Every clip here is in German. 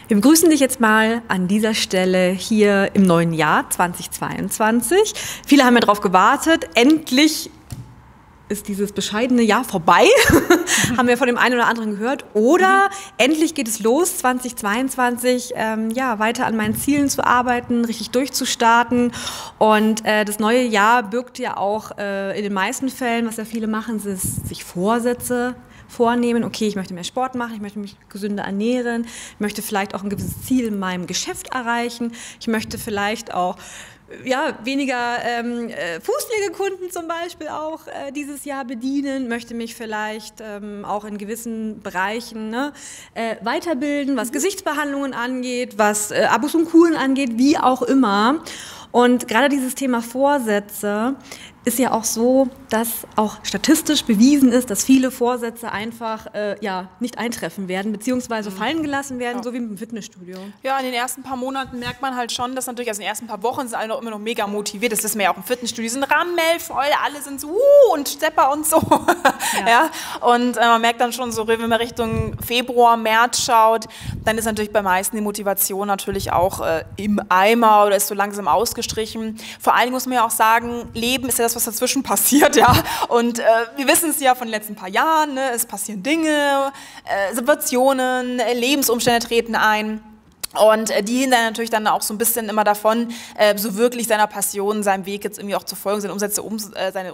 Wir begrüßen dich jetzt mal an dieser Stelle hier im neuen Jahr 2022. Viele haben ja darauf gewartet. Endlich ist dieses bescheidene Jahr vorbei. Haben wir von dem einen oder anderen gehört. Oder endlich geht es los, 2022, weiter an meinen Zielen zu arbeiten, richtig durchzustarten. Und das neue Jahr birgt ja auch in den meisten Fällen, was ja viele machen, ist sich Vorsätze vornehmen, okay, ich möchte mehr Sport machen, ich möchte mich gesünder ernähren, ich möchte vielleicht auch ein gewisses Ziel in meinem Geschäft erreichen, ich möchte vielleicht auch weniger Fußpflegekunden zum Beispiel auch dieses Jahr bedienen, möchte mich vielleicht auch in gewissen Bereichen weiterbilden, was Gesichtsbehandlungen angeht, was Abos und Kuren angeht, wie auch immer. Und gerade dieses Thema Vorsätze ist ja auch so, dass auch statistisch bewiesen ist, dass viele Vorsätze einfach nicht eintreffen werden, beziehungsweise fallen gelassen werden, so wie im Fitnessstudio. Ja, in den ersten paar Monaten merkt man halt schon, dass natürlich, also in den ersten paar Wochen sind alle noch immer noch mega motiviert. Das wissen wir ja auch im Fitnessstudio, die sind rammelvoll, alle sind so und Stepper und so. Ja. Und man merkt dann schon so, wenn man Richtung Februar, März schaut, dann ist natürlich bei meisten die Motivation natürlich auch im Eimer oder ist so langsam ausgestrichen. Vor allen Dingen muss man ja auch sagen, Leben ist ja das, was dazwischen passiert, ja. Und wir wissen es ja von den letzten paar Jahren, ne? Es passieren Dinge, Situationen, Lebensumstände treten ein. Und die hindern natürlich dann auch so ein bisschen immer davon, so wirklich seiner Passion, seinem Weg jetzt irgendwie auch zu folgen. Seine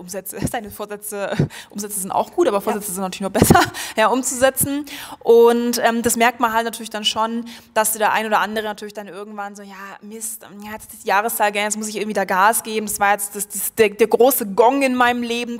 Umsätze sind auch gut, aber Vorsätze sind natürlich noch besser, umzusetzen. Und das merkt man halt natürlich dann schon, dass der ein oder andere natürlich dann irgendwann so, Mist, jetzt ist die Jahreszahl, jetzt muss ich irgendwie da Gas geben. Das war jetzt der große Gong in meinem Leben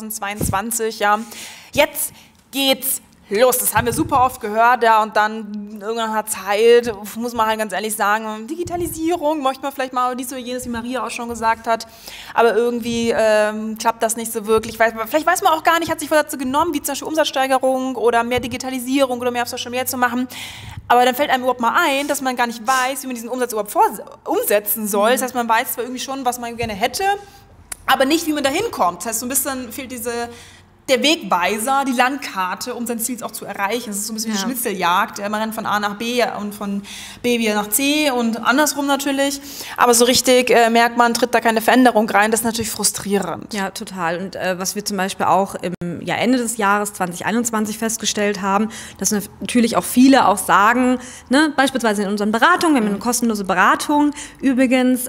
2022, ja. Jetzt geht's los, das haben wir super oft gehört, und dann irgendwann hat Zeit, muss man halt ganz ehrlich sagen, Digitalisierung, möchte man vielleicht mal dies oder jenes, wie Maria auch schon gesagt hat, aber irgendwie klappt das nicht so wirklich. Vielleicht weiß man auch gar nicht, hat sich Vorsätze genommen, wie zum Beispiel Umsatzsteigerung oder mehr Digitalisierung oder mehr auf Social Media zu machen, aber dann fällt einem überhaupt mal ein, dass man gar nicht weiß, wie man diesen Umsatz überhaupt umsetzen soll. Das heißt, man weiß zwar irgendwie schon, was man gerne hätte, aber nicht, wie man da hinkommt. Das heißt, so ein bisschen fehlt der Wegweiser, die Landkarte, um sein Ziel auch zu erreichen. Es ist so ein bisschen wie eine Schnitzeljagd. Man rennt von A nach B und von B wieder nach C und andersrum natürlich. Aber so richtig merkt man, tritt da keine Veränderung rein. Das ist natürlich frustrierend. Ja, total. Und was wir zum Beispiel auch im Ende des Jahres 2021 festgestellt haben, dass natürlich auch viele auch sagen, beispielsweise in unseren Beratungen, wir haben eine kostenlose Beratung übrigens,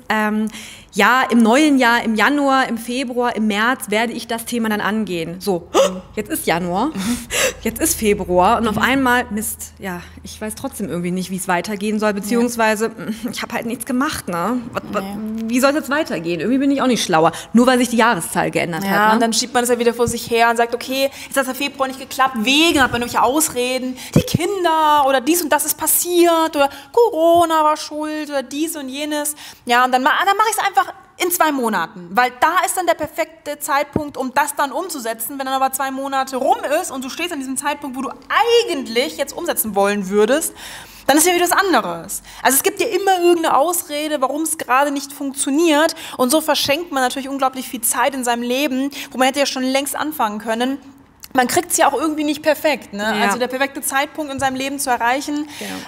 im neuen Jahr, im Januar, im Februar, im März werde ich das Thema dann angehen. So, jetzt ist Januar, jetzt ist Februar und auf einmal, Mist, ich weiß trotzdem irgendwie nicht, wie es weitergehen soll, beziehungsweise ich habe halt nichts gemacht, Wie soll es jetzt weitergehen? Irgendwie bin ich auch nicht schlauer, nur weil sich die Jahreszahl geändert hat. Ja, und dann schiebt man das ja wieder vor sich her und sagt, okay, jetzt hat es im Februar nicht geklappt, hat man irgendwelche Ausreden, die Kinder oder dies und das ist passiert oder Corona war schuld oder dies und jenes. Ja, und dann mache ich es einfach in 2 Monaten, weil da ist dann der perfekte Zeitpunkt, um das dann umzusetzen. Wenn dann aber 2 Monate rum ist und du stehst an diesem Zeitpunkt, wo du eigentlich jetzt umsetzen wollen würdest, dann ist ja wieder was anderes. Also es gibt ja immer irgendeine Ausrede, warum es gerade nicht funktioniert, und so verschenkt man natürlich unglaublich viel Zeit in seinem Leben, wo man hätte ja schon längst anfangen können. Man kriegt es ja auch irgendwie nicht perfekt, ne? Also der perfekte Zeitpunkt in seinem Leben zu erreichen,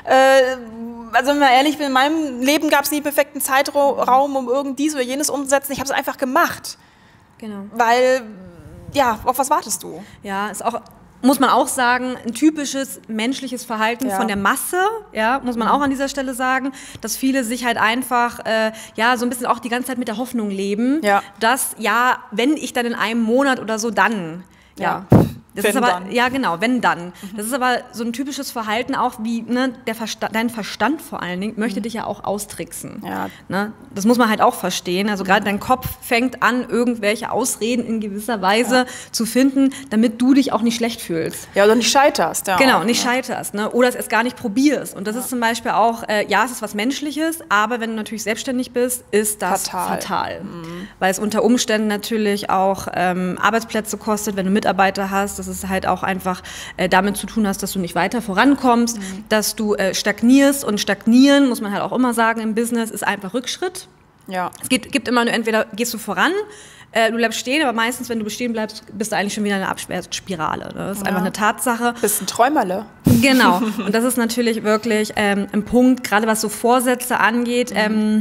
also wenn man ehrlich bin, in meinem Leben gab es nie einen perfekten Zeitraum, um irgend dies oder jenes umzusetzen. Ich habe es einfach gemacht. Genau. Weil, auf was wartest du? Ja, ist auch, muss man auch sagen, ein typisches menschliches Verhalten von der Masse, muss man auch an dieser Stelle sagen, dass viele sich halt einfach, so ein bisschen auch die ganze Zeit mit der Hoffnung leben, dass, wenn ich dann in einem Monat oder so, dann, Das ist aber, wenn dann. Das ist aber so ein typisches Verhalten auch, wie dein Verstand vor allen Dingen möchte dich ja auch austricksen. Ja. Das muss man halt auch verstehen. Also gerade dein Kopf fängt an, irgendwelche Ausreden in gewisser Weise zu finden, damit du dich auch nicht schlecht fühlst. Ja, oder nicht scheiterst. Ja. Genau, nicht scheiterst. Oder es erst gar nicht probierst. Und das ist zum Beispiel auch, es ist was Menschliches, aber wenn du natürlich selbstständig bist, ist das fatal. Weil es unter Umständen natürlich auch Arbeitsplätze kostet, wenn du Mitarbeiter hast, dass es halt auch einfach damit zu tun hast, dass du nicht weiter vorankommst, dass du stagnierst, und stagnieren, muss man halt auch immer sagen im Business, ist einfach Rückschritt. Ja. Gibt immer nur, entweder gehst du voran, du bleibst stehen, aber meistens, wenn du bestehen bleibst, bist du eigentlich schon wieder in einer Abwärtsspirale. Ne? Das ist einfach eine Tatsache. Bist ein Träumerle. Genau. Und das ist natürlich wirklich ein Punkt, gerade was so Vorsätze angeht,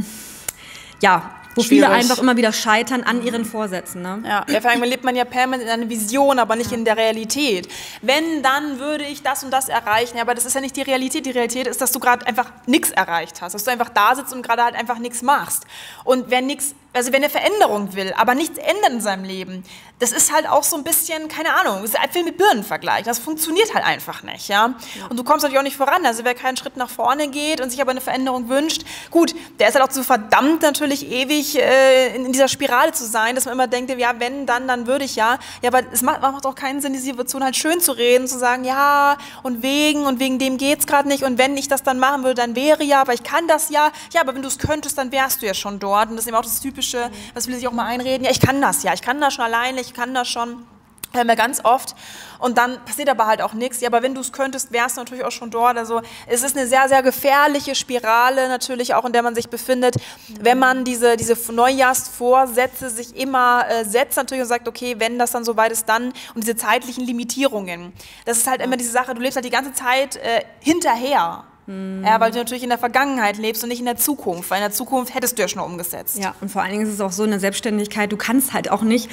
wo viele einfach immer wieder scheitern an ihren Vorsätzen. Ne? Ja, vor allem lebt man ja permanent in einer Vision, aber nicht in der Realität. Wenn, dann würde ich das und das erreichen. Ja, aber das ist ja nicht die Realität. Die Realität ist, dass du gerade einfach nichts erreicht hast. Dass du einfach da sitzt und gerade halt einfach nichts machst. Und wer eine Veränderung will, aber nichts ändert in seinem Leben, das ist halt auch so ein bisschen, keine Ahnung, das ist Äpfel mit Birnen vergleichen. Das funktioniert halt einfach nicht, ja. Und du kommst natürlich auch nicht voran. Also wer keinen Schritt nach vorne geht und sich aber eine Veränderung wünscht, gut, der ist halt auch so verdammt natürlich ewig in dieser Spirale zu sein, dass man immer denkt, ja, wenn, dann würde ich ja. Ja, aber es macht auch keinen Sinn, die Situation halt schön zu reden, zu sagen, ja, und wegen dem geht's gerade nicht und wenn ich das dann machen würde, dann wäre ja, aber ich kann das ja. Ja, aber wenn du es könntest, dann wärst du ja schon dort. Und das ist eben auch das Typische, was will sich auch mal einreden, ja, ich kann das schon alleine, ich kann das schon. Hören wir ganz oft und dann passiert aber halt auch nichts. Ja, aber wenn du es könntest, wärst du natürlich auch schon dort. Also es ist eine sehr, sehr gefährliche Spirale natürlich auch, in der man sich befindet, wenn man diese Neujahrsvorsätze sich immer setzt natürlich und sagt, okay, wenn das dann soweit ist, dann und diese zeitlichen Limitierungen. Das ist halt immer diese Sache, du lebst halt die ganze Zeit hinterher. Ja, weil du natürlich in der Vergangenheit lebst und nicht in der Zukunft, weil in der Zukunft hättest du ja schon umgesetzt. Ja, und vor allen Dingen ist es auch so, in der Selbstständigkeit, du kannst halt auch nicht,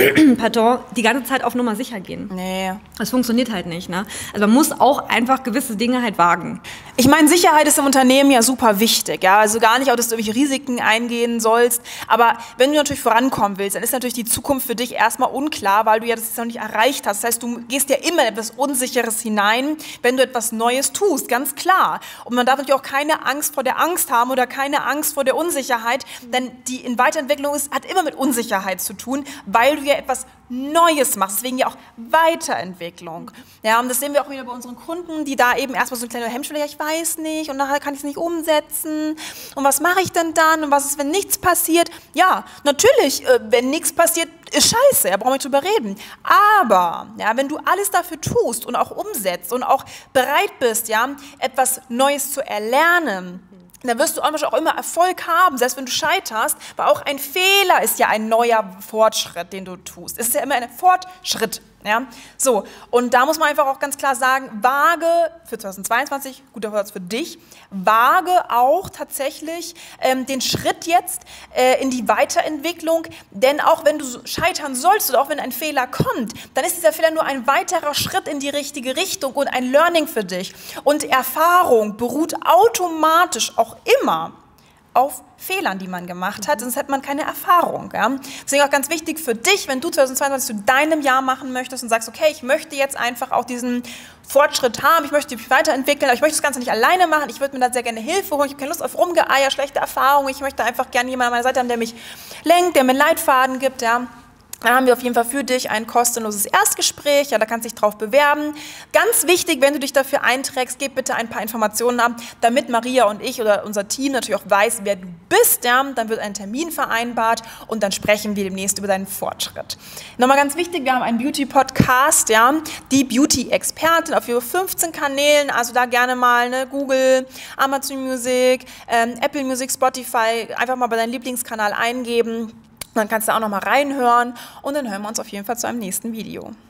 die ganze Zeit auf Nummer sicher gehen. Nee. Das funktioniert halt nicht, ne? Also man muss auch einfach gewisse Dinge halt wagen. Ich meine, Sicherheit ist im Unternehmen ja super wichtig, ja, also gar nicht auch, dass du irgendwelche Risiken eingehen sollst, aber wenn du natürlich vorankommen willst, dann ist natürlich die Zukunft für dich erstmal unklar, weil du ja das jetzt noch nicht erreicht hast. Das heißt, du gehst ja immer in etwas Unsicheres hinein, wenn du etwas Neues tust, ganz klar. Und man darf natürlich auch keine Angst vor der Angst haben oder keine Angst vor der Unsicherheit, denn die in Weiterentwicklung hat immer mit Unsicherheit zu tun, weil du ja etwas Neues machst, deswegen ja auch Weiterentwicklung. Ja, und das sehen wir auch wieder bei unseren Kunden, die da eben erstmal so eine kleine Hemmschwelle, ja, ich weiß nicht und nachher kann ich es nicht umsetzen und was mache ich denn dann und was ist, wenn nichts passiert? Ja, natürlich, wenn nichts passiert, ist scheiße, da brauchen wir nicht drüber reden. Aber, ja, wenn du alles dafür tust und auch umsetzt und auch bereit bist, ja, etwas Neues zu erlernen, dann wirst du auch immer Erfolg haben, selbst wenn du scheiterst, weil auch ein Fehler ist ja ein neuer Fortschritt, den du tust. Es ist ja immer ein Fortschritt. Ja? So, und da muss man einfach auch ganz klar sagen, wage für 2022, guter Vorsatz für dich, wage auch tatsächlich den Schritt jetzt in die Weiterentwicklung, denn auch wenn du scheitern sollst oder auch wenn ein Fehler kommt, dann ist dieser Fehler nur ein weiterer Schritt in die richtige Richtung und ein Learning für dich. Und Erfahrung beruht automatisch auch immer auf Fehlern, die man gemacht hat, sonst hat man keine Erfahrung. Ja? Deswegen auch ganz wichtig für dich, wenn du 2022 zu deinem Jahr machen möchtest und sagst, okay, ich möchte jetzt einfach auch diesen Fortschritt haben, ich möchte mich weiterentwickeln, aber ich möchte das Ganze nicht alleine machen, ich würde mir da sehr gerne Hilfe holen, ich habe keine Lust auf Rumgeeier, schlechte Erfahrungen, ich möchte einfach gerne jemanden an meiner Seite haben, der mich lenkt, der mir einen Leitfaden gibt, ja. Dann haben wir auf jeden Fall für dich ein kostenloses Erstgespräch, ja, da kannst du dich drauf bewerben. Ganz wichtig, wenn du dich dafür einträgst, gib bitte ein paar Informationen ab, damit Maria und ich oder unser Team natürlich auch weiß, wer du bist, ja. Dann wird ein Termin vereinbart und dann sprechen wir demnächst über deinen Fortschritt. Nochmal ganz wichtig, wir haben einen Beauty-Podcast, ja, die Beauty-Expertin auf über 15 Kanälen, also da gerne mal Google, Amazon Music, Apple Music, Spotify, einfach mal bei deinem Lieblingskanal eingeben. Dann kannst du auch noch mal reinhören und dann hören wir uns auf jeden Fall zu einem nächsten Video.